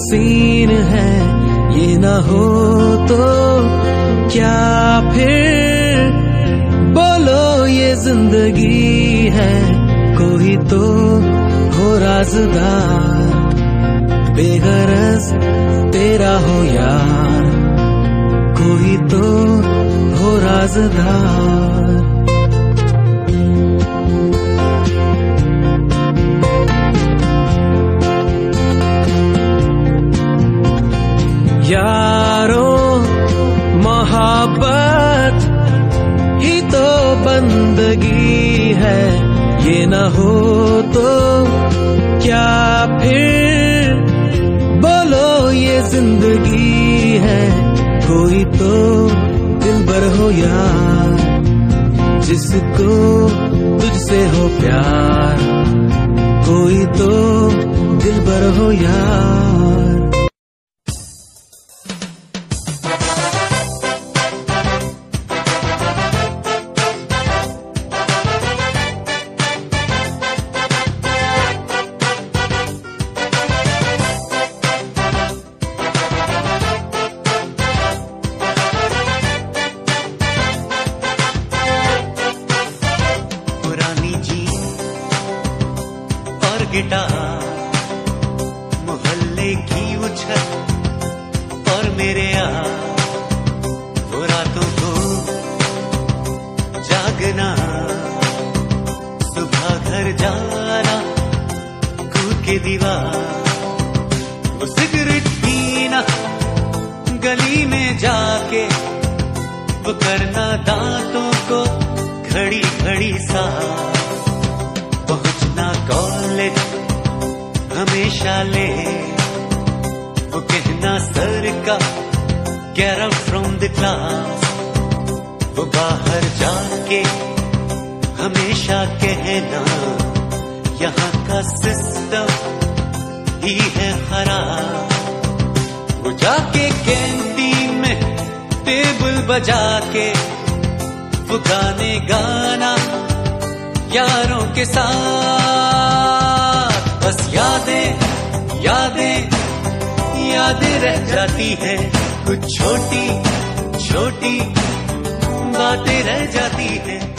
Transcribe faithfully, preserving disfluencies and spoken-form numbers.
Scene है, ये ना हो तो क्या फिर बोलो ये जिंदगी है। कोई तो हो राज़दार, बेगरज तेरा हो यार, कोई तो हो राज़दार। यारो मोहब्बत ही तो बंदगी है, ये न हो तो क्या फिर बोलो ये जिंदगी है। कोई तो दिलबर हो यार, जिसको तुझसे हो प्यार, कोई तो दिलबर हो यार। गिटार, मोहल्ले की उछल और मेरे यार, वो रातों को जागना, सुबह घर जाना, कूद के दीवार, वो सिगरेट पीना, गली में जाके वो करना दांतों को घड़ी घड़ी साफ, पहुंचना कॉलेज हमेशा ले, वो कहना सर का get out from the class, वो बाहर जाके हमेशा कहना यहाँ का सिस्टम ही है खराब, वो जाके कैंटीन में टेबल बजा के वो गाने गाना यारों के साथ। बस यादें यादें यादें रह जाती है, कुछ छोटी छोटी बातें रह जाती है।